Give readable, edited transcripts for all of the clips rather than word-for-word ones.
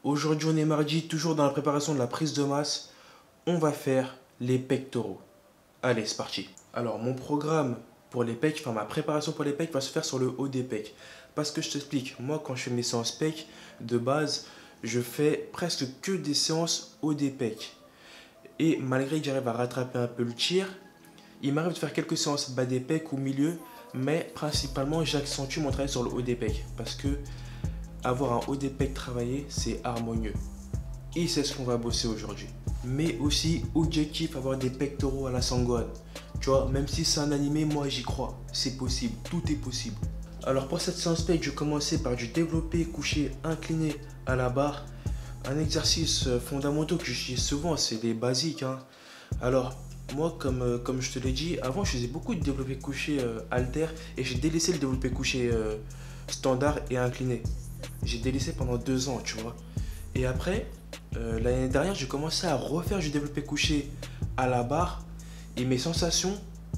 Aujourd'hui on est mardi, toujours dans la préparation de la prise de masse. On va faire les pectoraux. Allez, c'est parti. Alors mon programme pour les pecs, enfin ma préparation pour les pecs va se faire sur le haut des pecs. Parce que je t'explique, moi quand je fais mes séances pecs, de base, je fais presque que des séances haut des pecs. Et malgré que j'arrive à rattraper un peu le tir, il m'arrive de faire quelques séances bas des pecs ou milieu, mais principalement j'accentue mon travail sur le haut des pecs. Parce que avoir un haut des pecs travaillé, c'est harmonieux. Et c'est ce qu'on va bosser aujourd'hui. Mais aussi, objectif, avoir des pectoraux à la Sangohan. Tu vois, même si c'est un animé, moi j'y crois. C'est possible, tout est possible. Alors pour cette séance pec, je vais commencer par du développé couché incliné à la barre. Un exercice fondamental que j'utilise souvent, c'est les basiques. Alors, moi, comme je te l'ai dit, avant je faisais beaucoup de développé couché halter et j'ai délaissé le développé couché standard et incliné. J'ai délaissé pendant 2 ans, tu vois. Et après, l'année dernière, j'ai commencé à refaire du développé couché à la barre et mes sensations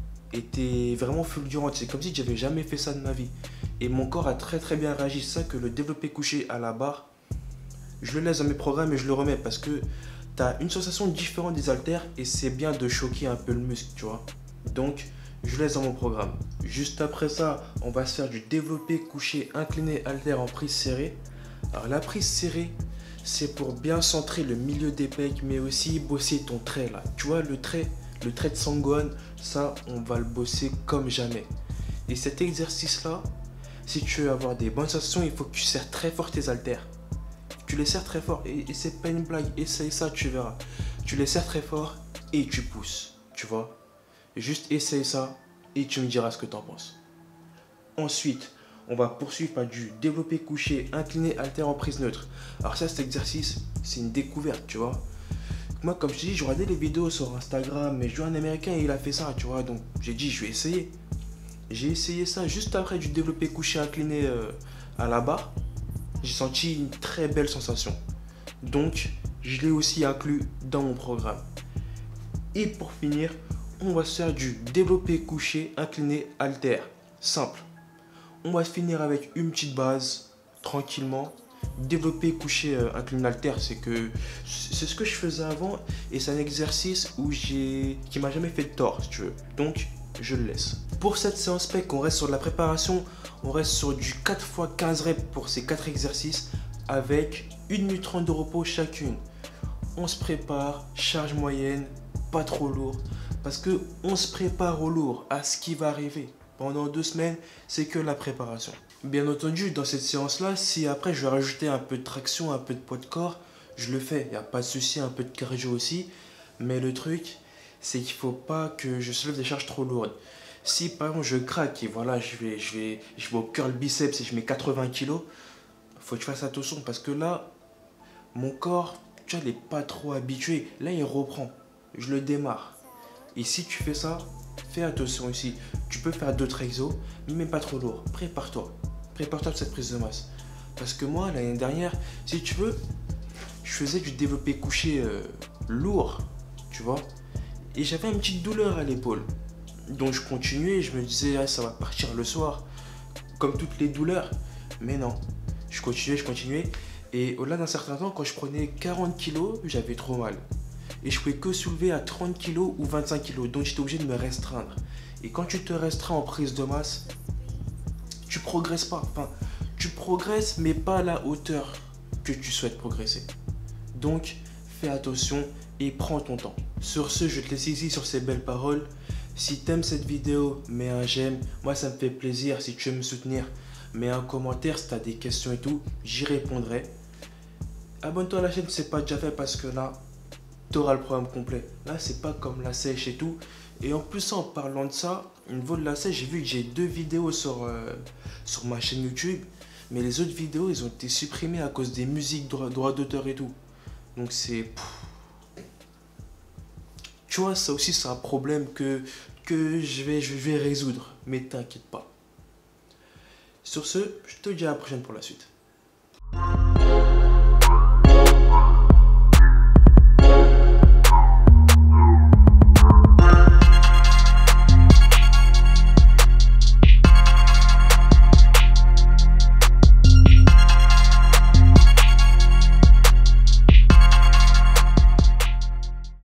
étaient vraiment fulgurantes. C'est comme si j'avais jamais fait ça de ma vie. Et mon corps a très très bien réagi. C'est ça que le développé couché à la barre, je le laisse dans mes programmes et je le remets parce que tu as une sensation différente des haltères et c'est bien de choquer un peu le muscle, tu vois. Donc, je laisse dans mon programme. Juste après ça, on va se faire du développé couché incliné haltère en prise serrée. Alors la prise serrée, c'est pour bien centrer le milieu des pecs, mais aussi bosser ton trait là. Tu vois le trait de Sangohan, ça on va le bosser comme jamais. Et cet exercice là, si tu veux avoir des bonnes sensations, il faut que tu serres très fort tes haltères. Tu les serres très fort et c'est pas une blague, essaye ça, tu verras. Tu les serres très fort et tu pousses, tu vois. Juste essaye ça et tu me diras ce que tu en penses. Ensuite, on va poursuivre par du développé couché incliné haltère en prise neutre. Alors ça, cet exercice, c'est une découverte, tu vois. Moi, comme je te dis, je regardais les vidéos sur Instagram, mais je vois un américain et il a fait ça, tu vois. Donc j'ai dit, je vais essayer. J'ai essayé ça juste après du développé couché incliné à la barre. J'ai senti une très belle sensation. Donc, je l'ai aussi inclus dans mon programme. Et pour finir, on va se faire du développé couché incliné haltère. Simple. On va se finir avec une petite base, tranquillement. Développé couché incliné haltère, c'est ce que je faisais avant et c'est un exercice qui m'a jamais fait de tort, si tu veux. Donc, je le laisse. Pour cette séance pec, on reste sur de la préparation. On reste sur du 4 x 15 reps pour ces 4 exercices avec 1 minute 30 de repos chacune. On se prépare, charge moyenne, pas trop lourd. Parce que on se prépare au lourd, à ce qui va arriver. Pendant 2 semaines, c'est que la préparation. Bien entendu, dans cette séance-là, si après je vais rajouter un peu de traction, un peu de poids de corps, je le fais. Il n'y a pas de souci, un peu de cardio aussi. Mais le truc, c'est qu'il ne faut pas que je soulève des charges trop lourdes. Si par exemple je craque et voilà, je vais au curl biceps et je mets 80 kg, faut que je fasse attention parce que là, mon corps, tu vois, il n'est pas trop habitué. Là, il reprend. Je le démarre. Et si tu fais ça, fais attention ici. Tu peux faire d'autres exos, mais pas trop lourd. Prépare-toi. Prépare-toi pour cette prise de masse. Parce que moi, l'année dernière, si tu veux, je faisais du développé couché lourd, tu vois. Et j'avais une petite douleur à l'épaule. Donc je continuais, je me disais, ah, ça va partir le soir, comme toutes les douleurs. Mais non, je continuais. Et au-delà d'un certain temps, quand je prenais 40 kilos, j'avais trop mal. Et je pouvais que soulever à 30 kilos ou 25 kilos. Donc j'étais obligé de me restreindre. Et quand tu te restreins en prise de masse, tu progresses pas. Enfin, tu progresses, mais pas à la hauteur que tu souhaites progresser. Donc, fais attention et prends ton temps. Sur ce, je te laisse ici sur ces belles paroles. Si tu aimes cette vidéo, mets un j'aime. Moi, ça me fait plaisir. Si tu veux me soutenir, mets un commentaire si tu as des questions et tout. J'y répondrai. Abonne-toi à la chaîne si ce n'est pas déjà fait parce que là, tu auras le programme complet. Là, c'est pas comme la sèche et tout. Et en plus, en parlant de ça, au niveau de la sèche, j'ai vu que j'ai 2 vidéos sur ma chaîne YouTube. Mais les autres vidéos, ils ont été supprimées à cause des musiques, droits d'auteur et tout. Donc c'est... Tu vois, ça aussi, c'est un problème que je vais résoudre. Mais t'inquiète pas. Sur ce, je te dis à la prochaine pour la suite.